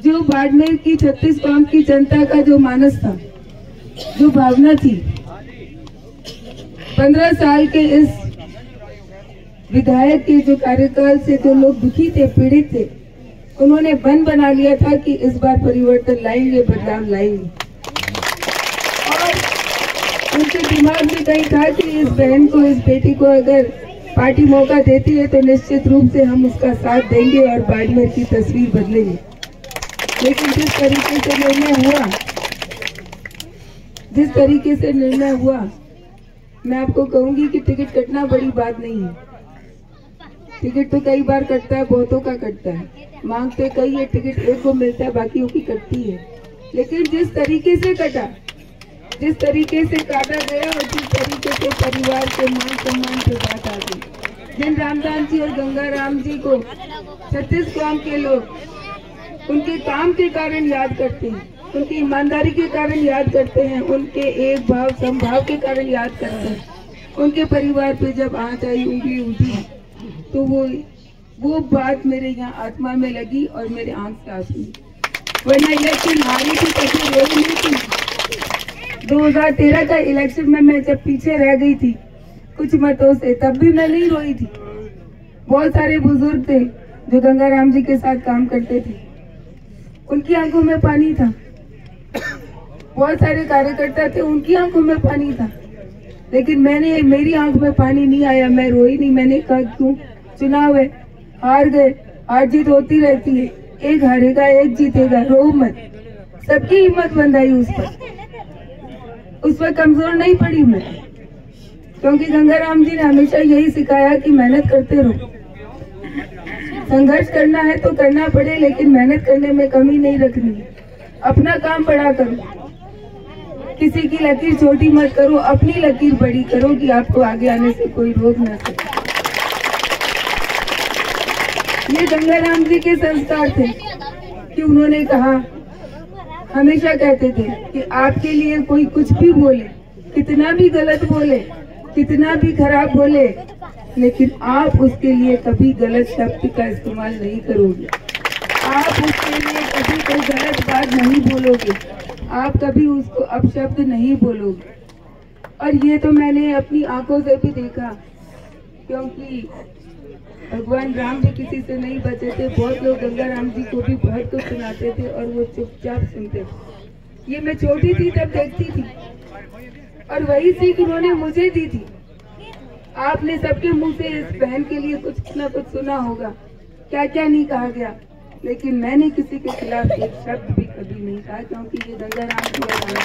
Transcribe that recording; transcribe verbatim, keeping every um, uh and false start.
जो बाड़मेर की छत्तीस कौम की जनता का जो मानस था, जो भावना थी, पंद्रह साल के इस विधायक के जो कार्यकाल से जो लोग दुखी थे, पीड़ित थे, उन्होंने बन बना लिया था कि इस बार परिवर्तन लाएंगे, बदलाव लाएंगे। और उनके दिमाग में कहीं था कि इस बहन को, इस बेटी को अगर पार्टी मौका देती है तो निश्चित रूप से हम उसका साथ देंगे और बाड़मेर की तस्वीर बदलेंगे। लेकिन जिस तरीके से निर्णय हुआ जिस तरीके से निर्णय हुआ मैं आपको कहूंगी कि टिकट कटना बड़ी बात नहीं है। टिकट तो कई बार कटता है, बहुतों का कटता है, मांगते कई है, टिकट एक को मिलता है, बाकियों की कटती है। लेकिन जिस तरीके से कटा, जिस तरीके से काटा गया और जिस तरीके से परिवार के मान सम्मान के साथ आ गए, जिन रामदास जी और गंगाराम जी को छत्तीस कौम के लोग उनके काम के कारण याद करते हैं, उनकी ईमानदारी के कारण याद करते हैं, उनके एक भाव समभाव के कारण याद करते हैं। उनके परिवार पे जब आंच आई, उंगली उठी, तो वो वो बात मेरे यहाँ आत्मा में लगी और मेरे आंख से आंसू। वरना इलेक्शन हारी थी, कभी रोई नहीं थी। दो हजार तेरह का इलेक्शन में मैं जब पीछे रह गई थी कुछ मतों से, तब भी मैं नहीं रोई थी। बहुत सारे बुजुर्ग थे जो गंगाराम जी के साथ काम करते थे, उनकी आंखों में पानी था। बहुत सारे कार्यकर्ता थे, उनकी आंखों में पानी था। लेकिन मैंने, मेरी आंख में पानी नहीं आया, मैं रोई नहीं। मैंने कहा क्यों, चुनाव है, हार गए, हार जीत होती रहती है, एक हारेगा एक जीतेगा, रो मत। सबकी हिम्मत बंधाई उस पर, उस पर कमजोर नहीं पड़ी मैं, क्योंकि गंगाराम जी ने हमेशा यही सिखाया कि मेहनत करते रहो, संघर्ष करना है तो करना पड़े, लेकिन मेहनत करने में कमी नहीं रखनी। अपना काम बड़ा करो, किसी की लकीर छोटी मत करो, अपनी लकीर बड़ी करो कि आपको आगे आने से कोई रोक न सके। ये गंगाराम जी के संस्कार थे कि उन्होंने कहा, हमेशा कहते थे कि आपके लिए कोई कुछ भी बोले, कितना भी गलत बोले, कितना भी खराब बोले, लेकिन आप उसके लिए कभी गलत शब्द का इस्तेमाल नहीं करोगे, आप उसके लिए कभी कोई गलत बात नहीं बोलोगे, आप कभी उसको अपशब्द नहीं बोलोगे। और ये तो मैंने अपनी आंखों से भी देखा, क्योंकि भगवान राम भी किसी से नहीं बचे थे। बहुत लोग गंगाराम जी को भी बहुत कुछ सुनाते थे और वो चुपचाप सुनते थे। ये मैं छोटी थी तब देखती थी और वही सीख उन्होंने मुझे दी थी। आपने सबके मुंह से इस बहन के लिए कुछ न कुछ सुना होगा, क्या क्या नहीं कहा गया, लेकिन मैंने किसी के खिलाफ एक शब्द भी कभी नहीं कहा, क्योंकि ये गंगाराम जी